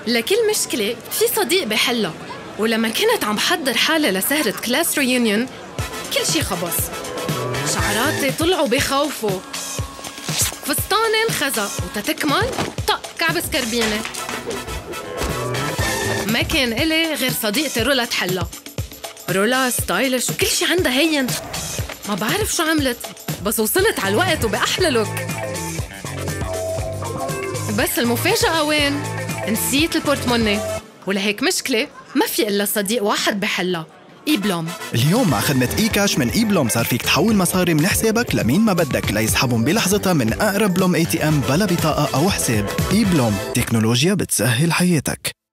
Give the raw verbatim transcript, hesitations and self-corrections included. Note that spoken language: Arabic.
لكل مشكلة في صديق بحلها. ولما كنت عم حضر حالي لسهرة كلاس ريونيون كل شي خبص. شعراتي طلعوا بخوفوا، فستاني انخزق، وتتكمل طق كعب سكربينة. ما كان إلي غير صديقتي رولا تحلها. رولا ستايلش وكل شي عندها هين. ما بعرف شو عملت بس وصلت على الوقت وبأحلى لوك. بس المفاجأة وين؟ نسيت البورتموني، ولهيك مشكلة ما في إلا صديق واحد بحلها، إي بلوم. اليوم مع خدمة إي كاش من إي بلوم صار فيك تحول مصاري من حسابك لمين ما بدك ليسحبهم بلحظتها من أقرب بلوم اي تي ام بلا بطاقة أو حساب. إي بلوم، تكنولوجيا بتسهل حياتك.